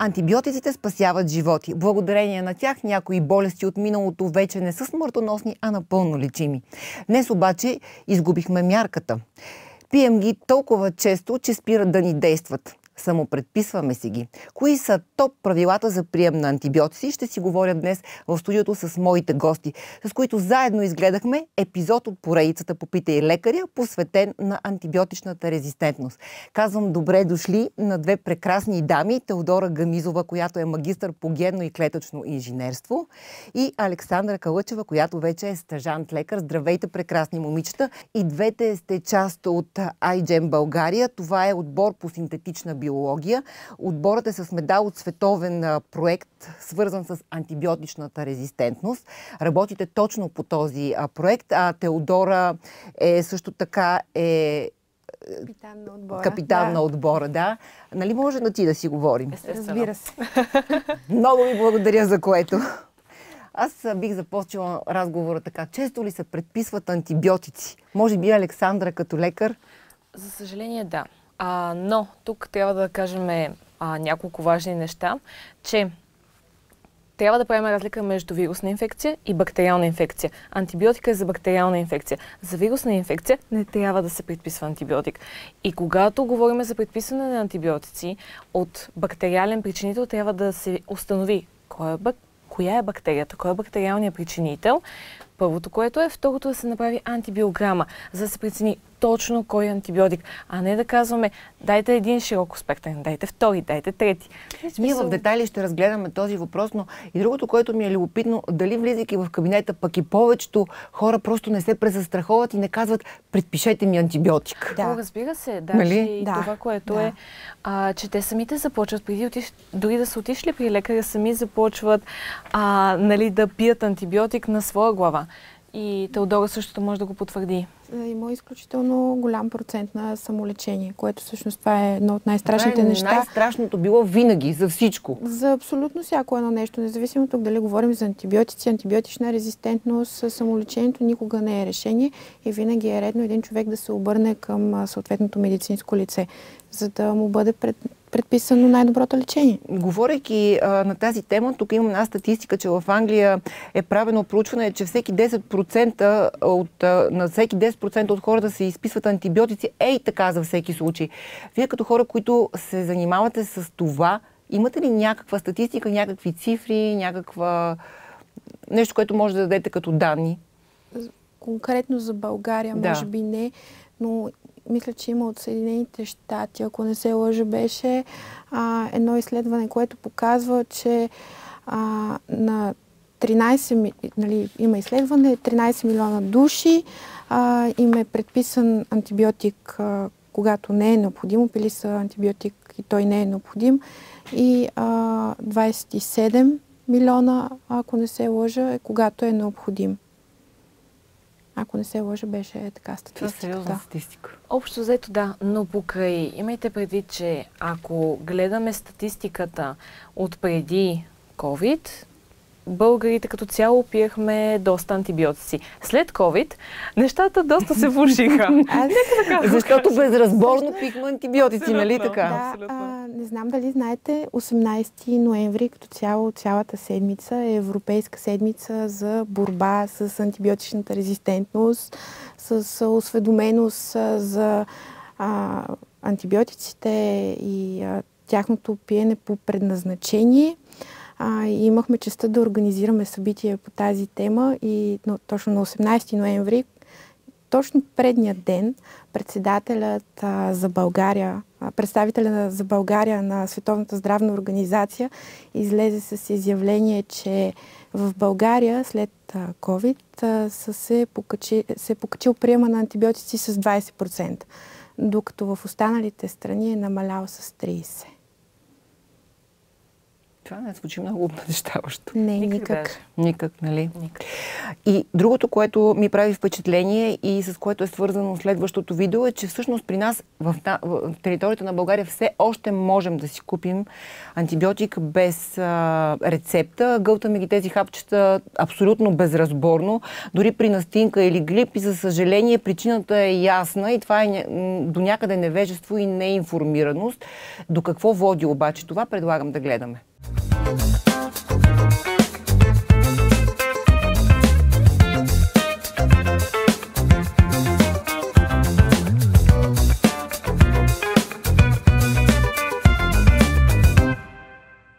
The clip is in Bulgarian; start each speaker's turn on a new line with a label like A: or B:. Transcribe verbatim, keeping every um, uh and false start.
A: Антибиотиците спасяват животи. Благодарение на тях някои болести от миналото вече не са смъртоносни, а напълно лечими. Днес обаче изгубихме мярката. Пием ги толкова често, че спират да ни действат. Самопредписваме си ги. Кои са топ правилата за прием на антибиотици? Ще си говоря днес в студиото с моите гости, с които заедно изгледахме епизод от поредицата "Попитай лекаря", посветен на антибиотичната резистентност. Казвам добре дошли на две прекрасни дами: Теодора Гамизова, която е магистър по генно и клетъчно инженерство, и Александра Калъчева, която вече е стажант-лекар. Здравейте, прекрасни момичета! И двете сте част от iGEM България. Това е отбор по синтетична биология. биология. Отборът е с медал от световен проект, свързан с антибиотичната резистентност. Работите точно по този проект, а Теодора е също така е
B: капитан на отбора.
A: Капитан
B: да.
A: на отбора, да. Нали може на ти да си говорим?
B: Разбира се.
A: Много ви благодаря за което. Аз бих започнала разговора така. Често ли се предписват антибиотици? Може би Александра като лекар?
C: За съжаление, да. А, но тук трябва да кажем а, няколко важни неща, че трябва да правим разлика между вирусна инфекция и бактериална инфекция. Антибиотика е за бактериална инфекция. За вирусна инфекция не трябва да се предписва антибиотик. И когато говорим за предписване на антибиотици от бактериален причинител, трябва да се установи кой е бак... коя е бактерията, кой е бактериалният причинител. Първото, което е. Второто, да се направи антибиограма, за да се прецени точно кой е антибиотик, а не да казваме дайте един широко спектърен, дайте втори, дайте трети.
A: Ние в детайли ще разгледаме този въпрос, но и другото, което ми е любопитно, дали влизайки в кабинета, пък и повечето хора просто не се презастраховат и не казват предпишете ми антибиотик.
C: Да, О, разбира се, даже нали? И да. Това, което да. е, а, че те самите започват, преди отиш... дори да са отишли при лекаря, сами започват а, нали, да пият антибиотик на своя глава. И Теодора същото може да го потвърди.
B: Има изключително голям процент на самолечение, което всъщност това е едно от най-страшните
A: е
B: неща.
A: Най-страшното било винаги, за всичко.
B: За абсолютно всяко едно нещо. Независимо тук дали говорим за антибиотици, антибиотична резистентност, самолечението никога не е решение и винаги е редно един човек да се обърне към съответното медицинско лице, за да му бъде пред... предписано най-доброто лечение.
A: Говорейки а, на тази тема, тук имам една статистика, че в Англия е правено проучване, че всеки десет процента от, а, на всеки десет процента от хората се изписват антибиотици. Ей така за всеки случай. Вие като хора, които се занимавате с това, имате ли някаква статистика, някакви цифри, някаква нещо, което може да дадете като данни?
B: Конкретно за България,
A: да.
B: може би не, но мисля, че има от Съединените щати, ако не се лъжа, беше а, едно изследване, което показва, че а, на тринайсет, нали, има изследване, тринайсет милиона души а, им е предписан антибиотик, а, когато не е необходимо, пили са антибиотик и той не е необходим, и а, двайсет и седем милиона, ако не се лъжа, е когато е необходим. Ако не се лъжа, беше така статистика.
A: Това е сериозна статистика.
C: Общо взето да, но покрай имайте предвид, че ако гледаме статистиката от преди COVID, българите като цяло пиехме доста антибиотици. След COVID нещата доста се влошиха.
A: Защото безразборно пихме антибиотици, абсолютно, нали така?
B: Да, а, не знам дали знаете, осемнайсети ноември като цяло, цялата седмица е Европейска седмица за борба с антибиотичната резистентност, с осведоменост за а, антибиотиците и а, тяхното пиене по предназначение. А, и имахме честта да организираме събитие по тази тема и но, точно на осемнайсети ноември, точно предния ден, председателят а, за България, а, представителя за България на Световната здравна организация излезе с изявление, че в България след а, COVID а, са се, покачи, се е покачил приема на антибиотици с двайсет процента, докато в останалите страни е намалял с трийсет процента.
A: Това не звучи много обнадеждаващо.
B: Не,
C: Никак.
B: никак.
A: Никак, нали?
C: Никак.
A: И другото, което ми прави впечатление и с което е свързано следващото видео, е, че всъщност при нас в, в територията на България все още можем да си купим антибиотик без а, рецепта. Гълтаме ги тези хапчета абсолютно безразборно. Дори при настинка или грип, и за съжаление причината е ясна и това е до някъде невежество и неинформираност. До какво води обаче това, предлагам да гледаме.